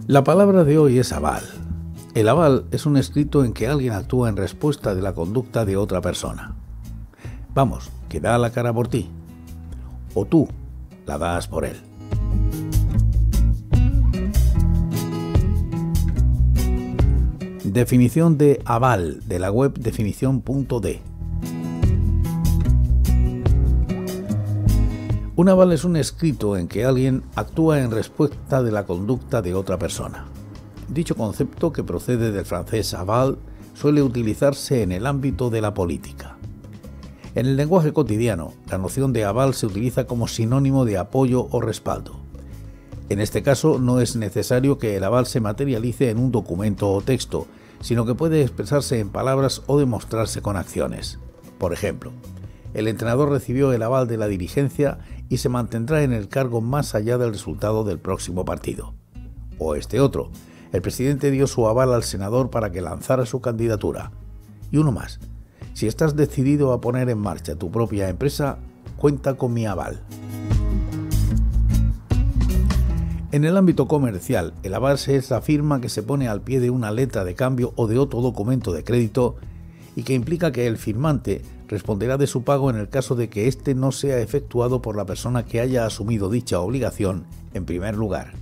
La palabra de hoy es aval. El aval es un escrito en que alguien actúa en respuesta de la conducta de otra persona. Vamos, que da la cara por ti. O tú la das por él. Definición de aval de la web definición.de. Un aval es un escrito en que alguien actúa en respuesta de la conducta de otra persona. Dicho concepto, que procede del francés aval, suele utilizarse en el ámbito de la política. En el lenguaje cotidiano, la noción de aval se utiliza como sinónimo de apoyo o respaldo. En este caso, no es necesario que el aval se materialice en un documento o texto, sino que puede expresarse en palabras o demostrarse con acciones. Por ejemplo, el entrenador recibió el aval de la dirigencia y se mantendrá en el cargo más allá del resultado del próximo partido. O este otro, el presidente dio su aval al senador para que lanzara su candidatura. Y uno más, si estás decidido a poner en marcha tu propia empresa, cuenta con mi aval. En el ámbito comercial, el aval es la firma que se pone al pie de una letra de cambio o de otro documento de crédito y que implica que el firmante responderá de su pago en el caso de que éste no sea efectuado por la persona que haya asumido dicha obligación en primer lugar.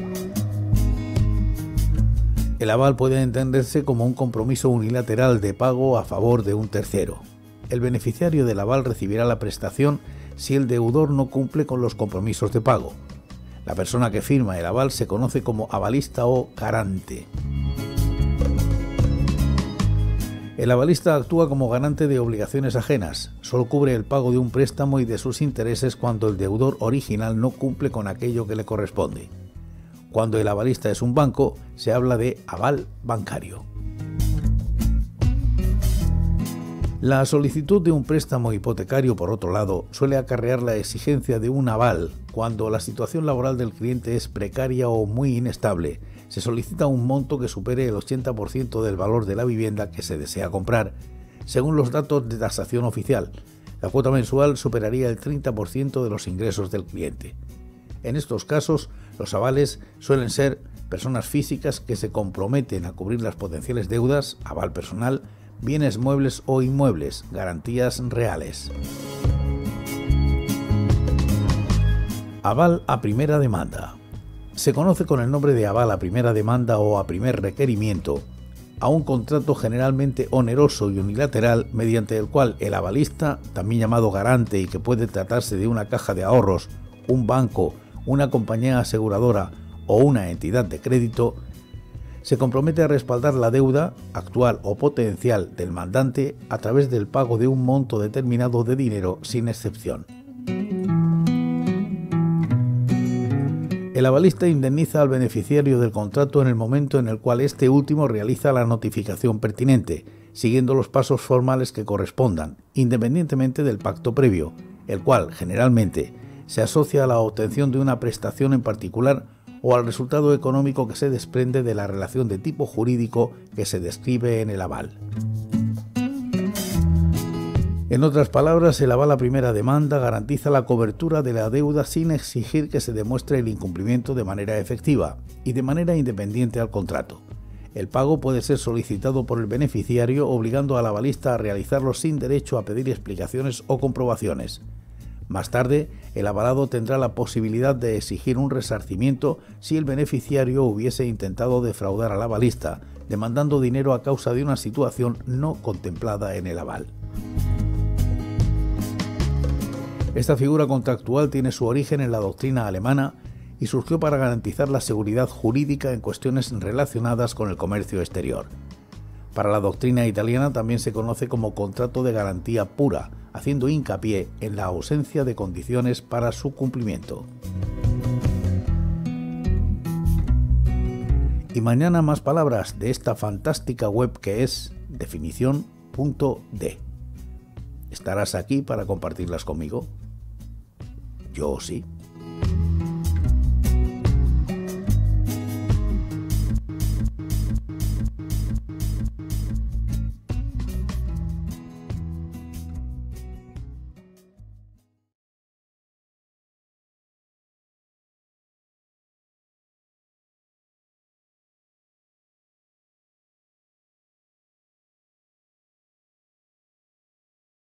El aval puede entenderse como un compromiso unilateral de pago a favor de un tercero. El beneficiario del aval recibirá la prestación si el deudor no cumple con los compromisos de pago. La persona que firma el aval se conoce como avalista o garante. El avalista actúa como garante de obligaciones ajenas. Solo cubre el pago de un préstamo y de sus intereses cuando el deudor original no cumple con aquello que le corresponde. Cuando el avalista es un banco, se habla de aval bancario. La solicitud de un préstamo hipotecario, por otro lado, suele acarrear la exigencia de un aval cuando la situación laboral del cliente es precaria o muy inestable. Se solicita un monto que supere el 80% del valor de la vivienda que se desea comprar, según los datos de tasación oficial. La cuota mensual superaría el 30% de los ingresos del cliente. En estos casos, los avales suelen ser personas físicas que se comprometen a cubrir las potenciales deudas, aval personal, bienes muebles o inmuebles, garantías reales. Aval a primera demanda. Se conoce con el nombre de aval a primera demanda o a primer requerimiento a un contrato generalmente oneroso y unilateral mediante el cual el avalista, también llamado garante y que puede tratarse de una caja de ahorros, un banco, una compañía aseguradora o una entidad de crédito, se compromete a respaldar la deuda, actual o potencial, del mandante a través del pago de un monto determinado de dinero sin excepción. El avalista indemniza al beneficiario del contrato en el momento en el cual este último realiza la notificación pertinente, siguiendo los pasos formales que correspondan, independientemente del pacto previo, el cual, generalmente, se asocia a la obtención de una prestación en particular o al resultado económico que se desprende de la relación de tipo jurídico que se describe en el aval. En otras palabras, el aval a primera demanda garantiza la cobertura de la deuda sin exigir que se demuestre el incumplimiento de manera efectiva y de manera independiente al contrato. El pago puede ser solicitado por el beneficiario obligando al avalista a realizarlo sin derecho a pedir explicaciones o comprobaciones. Más tarde, el avalado tendrá la posibilidad de exigir un resarcimiento si el beneficiario hubiese intentado defraudar al avalista, demandando dinero a causa de una situación no contemplada en el aval. Esta figura contractual tiene su origen en la doctrina alemana y surgió para garantizar la seguridad jurídica en cuestiones relacionadas con el comercio exterior. Para la doctrina italiana también se conoce como contrato de garantía pura, haciendo hincapié en la ausencia de condiciones para su cumplimiento. Y mañana más palabras de esta fantástica web que es definición.de. ¿Estarás aquí para compartirlas conmigo? Yo sí.